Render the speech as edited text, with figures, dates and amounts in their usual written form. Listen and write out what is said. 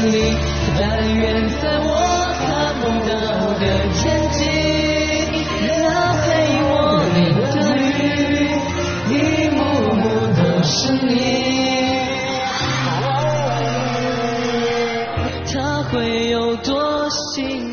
里，但愿在我看不到的天际，那陪我淋的雨，一幕幕都是你。他会有多幸运？